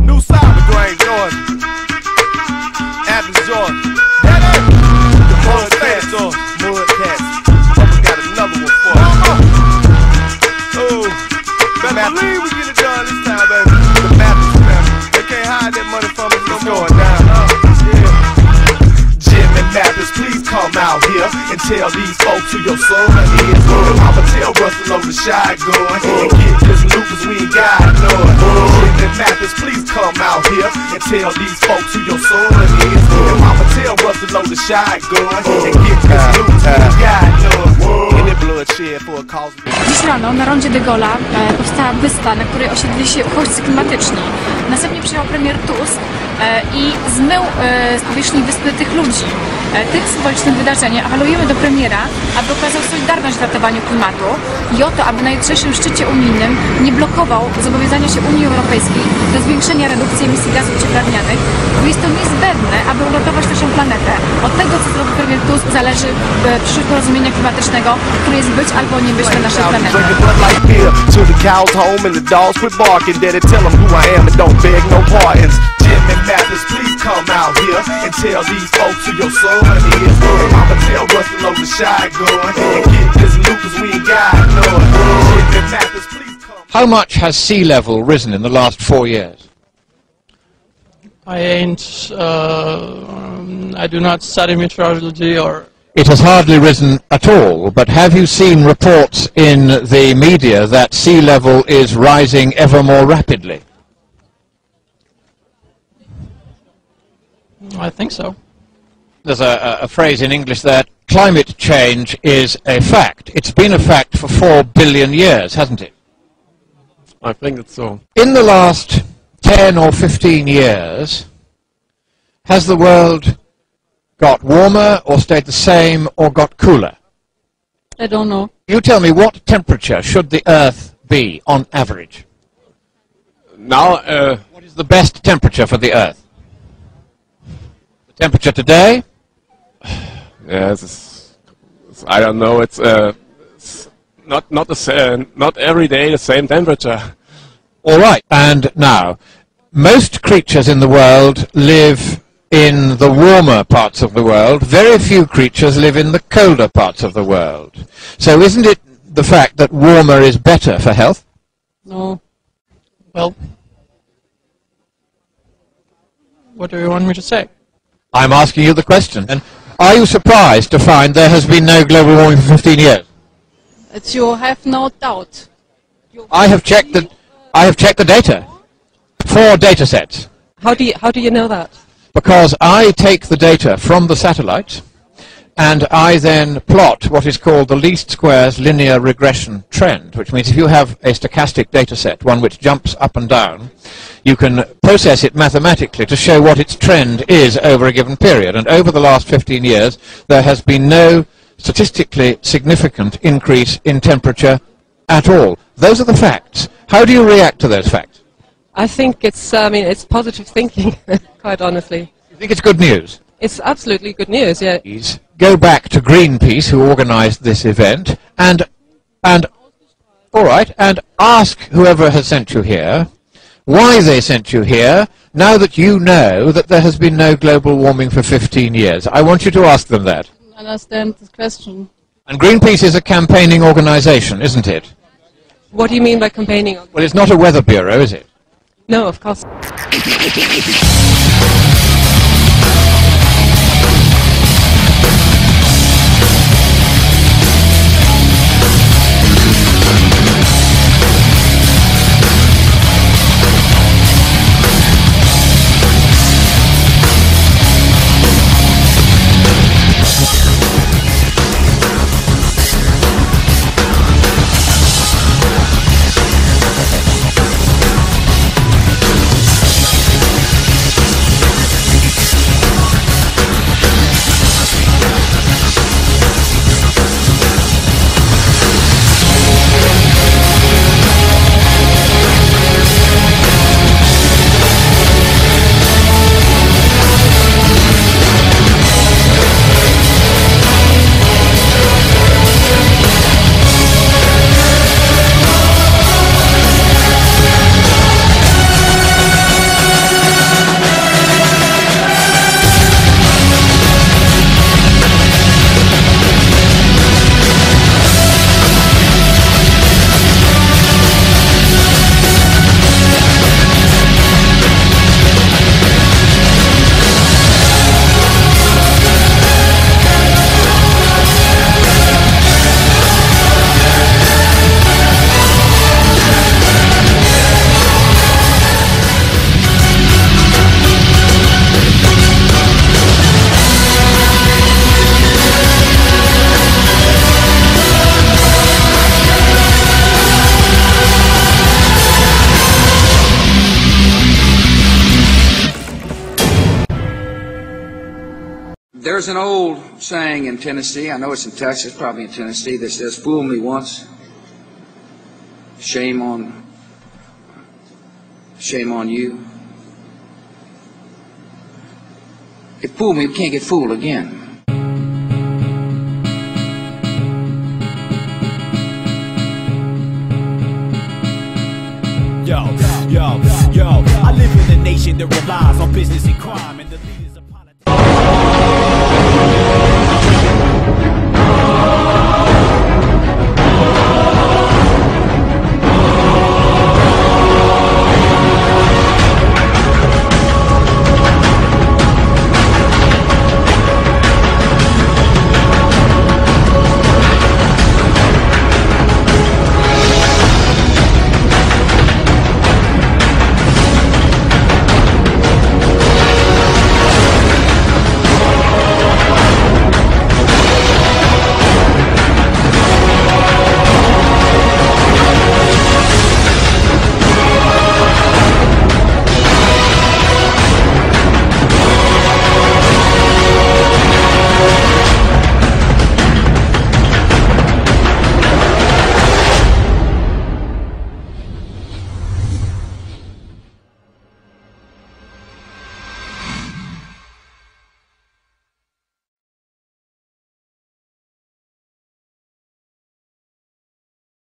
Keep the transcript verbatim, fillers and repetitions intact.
New Cybergrain, Georgia. Athens, Georgia. The Mud Cats, Georgia. Mud Cats. Oh, we got another one for you. Oh, better believe we get it done this time, baby. The Mathis family. They can't hide that money from us no more. Going down. Jim and Mathis, please come out here and tell these folks who your son is. I'ma tell Russell on the shotgun and get this loot cause we ain't got none. Jim and Mathis, please come out here and tell these folks who your son is. I'ma tell Russell on the shotgun and get this loot cause we ain't got none. In the bloodshed for a cause. Dziś rano na rondzie de Gaulle'a e, powstała wyspa, na której osiedli się uchodźcy klimatyczni. Następnie przyjechał premier Tusk e, i zmył e, z powierzchni wyspy tych ludzi. E, tym symbolicznym wydarzeniem apelujemy do premiera, aby okazał solidarność w ratowaniu klimatu i o to, aby na jutrzejszym szczycie unijnym nie blokował zobowiązania się Unii Europejskiej do zwiększenia redukcji emisji gazów cieplarnianych, bo jest to niezbędne, aby uratować naszą planetę. Od tego, co zrobi premier Tusk, zależy e, przyszłość porozumienia klimatycznego, które jest być albo nie być na naszej planecie. To the cows home and the dogs quit barking. Daddy, tell them who I am and don't beg no pardons. Jim and Mathis, please come out here and tell these folks who your son is. I'ma tell Russell on the shotgun and get this loot cause we ain't got none. Jim and Mathis, please come. How much has sea level risen in the last four years? I ain't, uh, I do not study meteorology or... It has hardly risen at all, but have you seen reports in the media that sea level is rising ever more rapidly? I think so. There's a, a, a phrase in English that climate change is a fact. It's been a fact for four billion years, hasn't it? I think it's so. In the last ten or fifteen years, has the world got warmer or stayed the same or got cooler? I don't know. You tell me, what temperature should the Earth be on average? Now, uh, What is the best temperature for the Earth? The temperature today? yes, it's, it's, I don't know. It's, uh, it's not not the same, not every day the same temperature. All right. And now, most creatures in the world live in the warmer parts of the world. Very few creatures live in the colder parts of the world. So isn't it the fact that warmer is better for health? No. Well, what do you want me to say? I'm asking you the question. And are you surprised to find there has been no global warming for fifteen years? It's you have no doubt. I have checked the, I have checked the data. Four data sets. How do you, how do you know that? Because I take the data from the satellite and I then plot what is called the least squares linear regression trend, which means if you have a stochastic data set, one which jumps up and down, you can process it mathematically to show what its trend is over a given period. And over the last fifteen years, there has been no statistically significant increase in temperature at all. Those are the facts. How do you react to those facts? I think it's, I mean, it's positive thinking, quite honestly. You think it's good news? It's absolutely good news, yeah. Please go back to Greenpeace, who organised this event, and, and, all right, and ask whoever has sent you here why they sent you here, now that you know that there has been no global warming for fifteen years. I want you to ask them that. I understand this question. And Greenpeace is a campaigning organisation, isn't it? What do you mean by campaigning? Well, it's not a weather bureau, is it? No, of course. There's an old saying in Tennessee, I know it's in Texas, probably in Tennessee, that says, "Fool me once, shame on, shame on you." If fool me, we can't get fooled again. Yo, yo, yo, I live in a nation that relies on business and crime and the